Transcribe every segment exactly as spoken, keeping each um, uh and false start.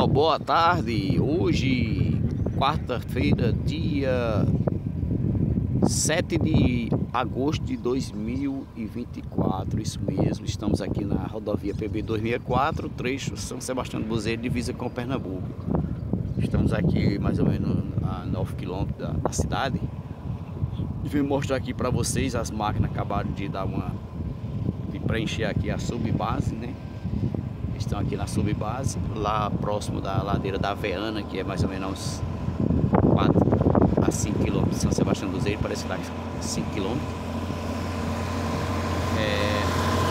pessoal, boa tarde. Hoje, quarta-feira, dia sete de agosto de dois mil e vinte e quatro. Isso mesmo, estamos aqui na rodovia P B duzentos e sessenta e quatro, trecho São Sebastião do Buzeiro, divisa com Pernambuco. Estamos aqui mais ou menos a nove quilômetros da, da cidade. E vim mostrar aqui para vocês. As máquinas acabaram de dar uma de preencher aqui a subbase, né? Estão aqui na subbase, lá próximo da ladeira da Aveana, que é mais ou menos uns quatro a cinco quilômetros de São Sebastião do Buzeiro, parece que dá cinco quilômetros. É...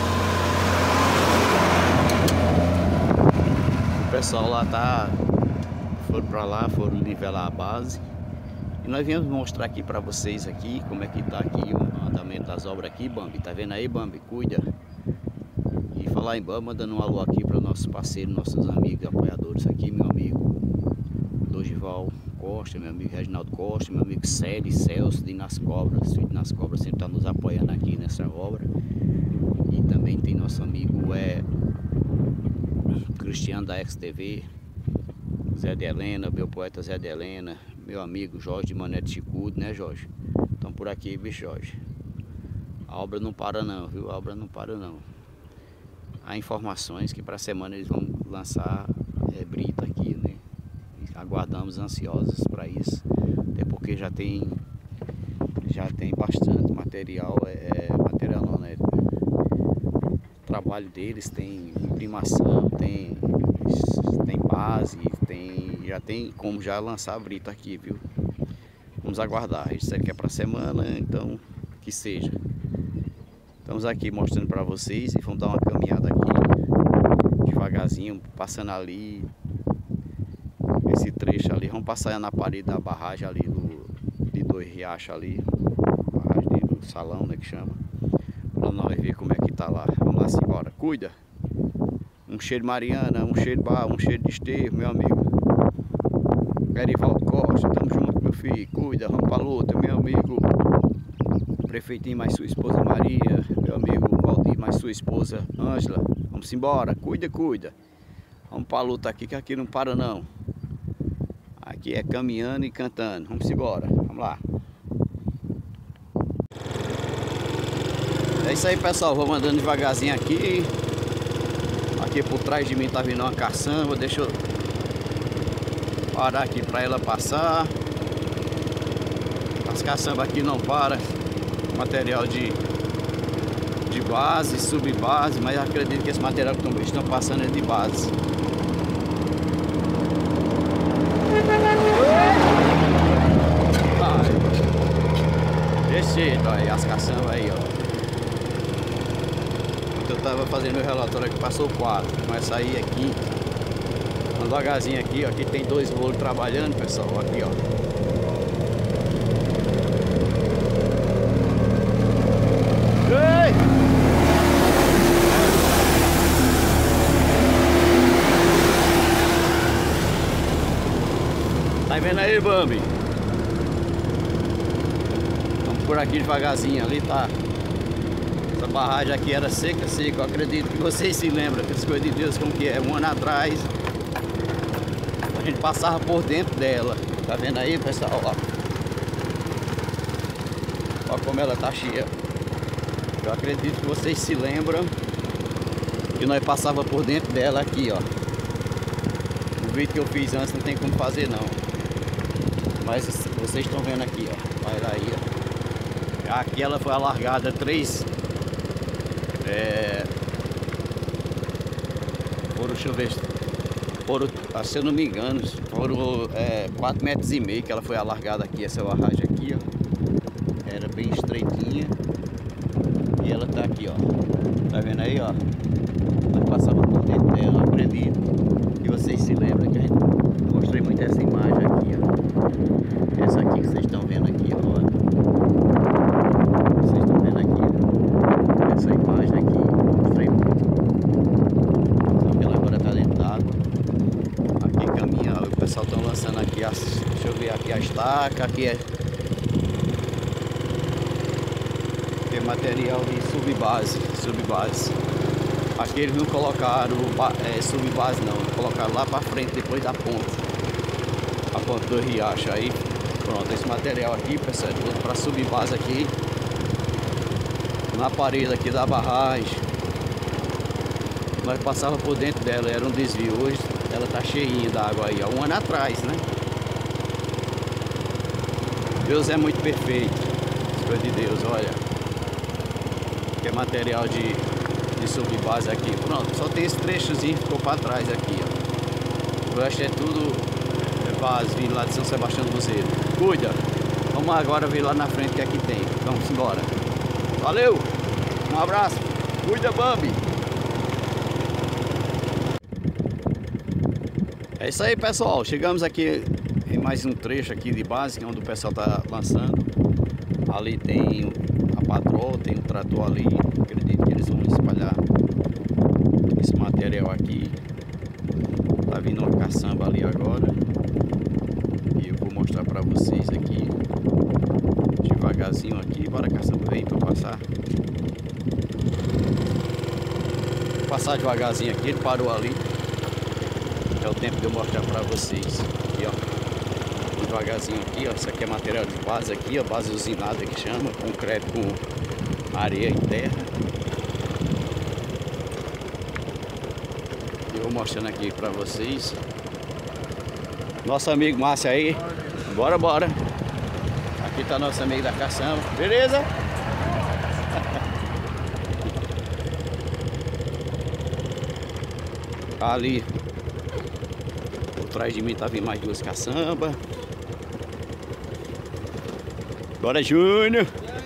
O pessoal lá tá, foram para lá, foram nivelar a base. E nós viemos mostrar aqui para vocês aqui como é que tá aqui o andamento das obras aqui, Bambi. Tá vendo aí, Bambi? Cuida. E falar em Bambi, mandando um alô aqui para nossos parceiros, nossos amigos, apoiadores aqui, meu amigo Dorival Costa, meu amigo Reginaldo Costa, meu amigo Célio, Celso de Nas Cobras. De Nas Cobras sempre está nos apoiando aqui nessa obra. E também tem nosso amigo é, Cristiano da X T V, Zé de Helena, meu poeta Zé de Helena, meu amigo Jorge de Mané de Chicudo, né, Jorge? Estão por aqui, bicho, Jorge. A obra não para não, viu? A obra não para não. Há informações que para a semana eles vão lançar é, brita aqui, né? E aguardamos ansiosos para isso, até porque já tem já tem bastante material, é, material não, né? O trabalho deles tem imprimação, tem tem base, tem já tem como já lançar a brita aqui, viu? Vamos aguardar. Isso aqui é para a semana, então que seja. Estamos aqui mostrando para vocês e vamos dar uma caminhada aqui devagarzinho, passando ali esse trecho ali. Vamos passar na parede da barragem ali do, de Dois Riachos ali, barragem do Salão, né, que chama, para nós ver como é que tá lá. Vamos lá, embora. Cuida. Um cheiro de Mariana, um cheiro de Bar, um cheiro de Estevo, meu amigo Gerivaldo Costa. Tamo junto, meu filho. Cuida. Vamos pra luta, meu amigo Prefeitinho, mais sua esposa Maria, meu amigo Valdir, mais sua esposa Ângela. Vamos embora, cuida, cuida. Vamos pra luta aqui, que aqui não para não. Aqui é caminhando e cantando. Vamos embora, vamos lá. É isso aí, pessoal, vou mandando devagarzinho aqui. Aqui por trás de mim tá vindo uma caçamba, deixa eu parar aqui pra ela passar. As caçambas aqui não param. Material de, de base, subbase, mas acredito que esse material que estão passando é de base. Desse jeito, aí as caçambas aí, ó. Eu tava fazendo meu relatório aqui, passou quatro, com essa aí é quinta. Vamos devagarzinho aqui, ó. Aqui tem dois rolos trabalhando, pessoal, aqui, ó. Tá vendo aí, Bambi? Vamos por aqui devagarzinho, ali tá. Essa barragem aqui era seca, seca. Eu acredito que vocês se lembram dessas coisas de Deus, como que é. Um ano atrás a gente passava por dentro dela. Tá vendo aí, pessoal? Ó, ó como ela tá cheia. Eu acredito que vocês se lembram que nós passava por dentro dela aqui, ó. O vídeo que eu fiz antes não tem como fazer não. Mas vocês estão vendo aqui, ó. Vai lá aí, ó. Aqui ela foi alargada três. É, foram, deixa eu ver. Foram, se eu não me engano, foram é, quatro metros e meio que ela foi alargada aqui, essa barragem aqui, ó. Era bem estreitinha. E ela tá aqui, ó. Tá vendo aí, ó? Nós passava por dentro dela, eu acredito que vocês se lembram que a gente mostrei muito essa imagem aqui, ó. Essa aqui que vocês estão vendo aqui, ó. Vocês estão vendo aqui, ó. Essa imagem aqui, mostrei muito. Só que ela agora tá dentro d'água. Aqui caminha, o pessoal estão lançando aqui as. Deixa eu ver aqui a estaca, aqui é. Tem material de subbase, subbase. Aqui eles não colocaram é, subbase não, colocaram lá pra frente depois da ponta. A ponta do riacho aí. Pronto, esse material aqui, pessoal, é tudo pra subbase aqui. Na parede aqui da barragem. Nós passava por dentro dela, era um desvio. Hoje ela tá cheinha d'água aí, há um ano atrás, né? Deus é muito perfeito. Coisa de Deus, olha. Que é material de, de subbase aqui. Pronto, só tem esse trechozinho que ficou pra trás aqui, ó. O resto é tudo é base, vindo lá de São Sebastião do Cruzeiro. Cuida! Vamos agora ver lá na frente o que aqui tem. Vamos embora. Valeu! Um abraço! Cuida, Bambi! É isso aí, pessoal. Chegamos aqui em mais um trecho aqui de base, que é onde o pessoal tá lançando. Ali tem a patroa, tem um trator ali. Acredito que eles vão espalhar esse material aqui. Tá vindo uma caçamba ali agora. E eu vou mostrar pra vocês aqui. Devagarzinho aqui. Bora, caçamba, vem pra passar. Vou passar devagarzinho aqui. Ele parou ali. É o tempo de eu mostrar pra vocês. Aqui, ó. Devagarzinho aqui, ó. Isso aqui é material de base aqui, ó. Base usinada que chama. Concreto com areia e terra. Eu vou mostrando aqui pra vocês. Nosso amigo Márcio aí. Bora, bora. Aqui tá nosso amigo da caçamba. Beleza? Ali atrás de mim tá vindo mais duas caçambas. Bora, Júnior.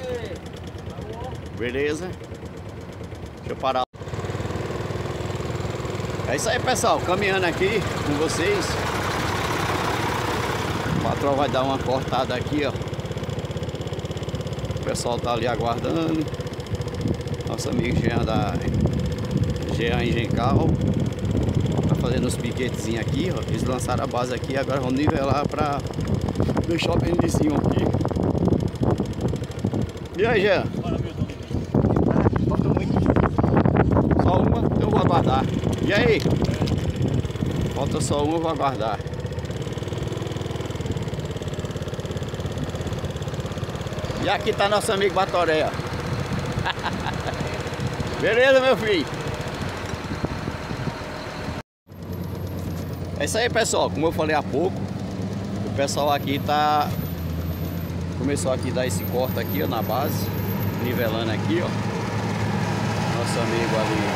Beleza? Deixa eu parar. É isso aí, pessoal. Caminhando aqui com vocês. O patrão vai dar uma cortada aqui, ó. O pessoal tá ali aguardando. Nosso amigo Jean da Jean Engencal. Fazendo os piquetezinhos aqui, ó. Eles lançaram a base aqui, agora vão nivelar pra deixar bem de cima aqui. E aí, Jean? Falta muito. Só uma, então eu vou aguardar. E aí? Falta só uma, eu vou aguardar. E aqui tá nosso amigo Batoré, ó. Beleza, meu filho? É isso aí, pessoal. Como eu falei há pouco, o pessoal aqui tá começou aqui a dar esse corte aqui, ó, na base, nivelando aqui, ó. Nosso amigo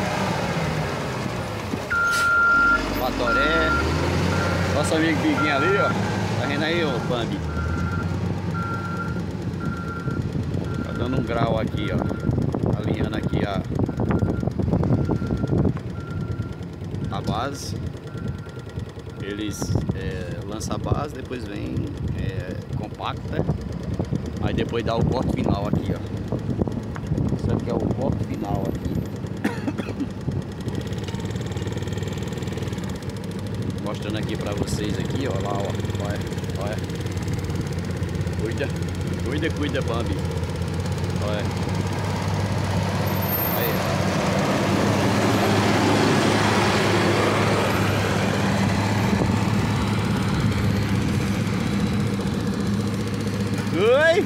ali, Batoré. Nosso amigo Biguinho ali, ó. Tá vendo aí, ó, Bambi? Tá dando um grau aqui, ó. Alinhando aqui a a base. Eles é, lançam a base, depois vem é, compacta, aí depois dá o corte final aqui, ó. Isso aqui é o corte final aqui. Mostrando aqui pra vocês aqui, ó, lá, ó, olha, olha. Cuida, cuida, cuida, Bambi. Olha. Aí. Oi!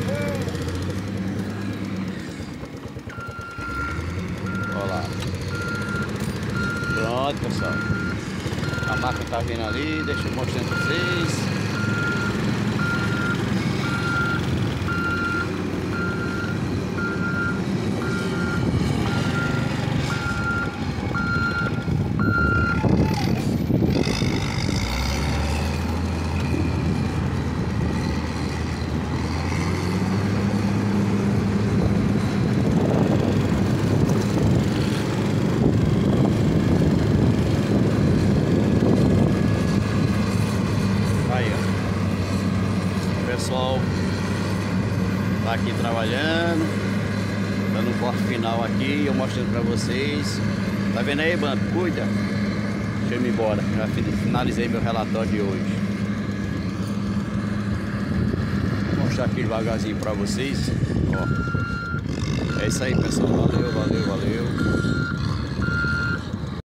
Olha lá. Pronto, pessoal. A máquina tá vindo ali, deixa eu mostrar pra vocês. pessoal tá aqui trabalhando, dando um corte final aqui, eu mostrando pra vocês. Tá vendo aí, Bambi? Cuida. Deixa eu ir embora, já finalizei meu relatório de hoje. Vou mostrar aqui devagarzinho pra vocês. Ó. É isso aí, pessoal. Valeu, valeu, valeu.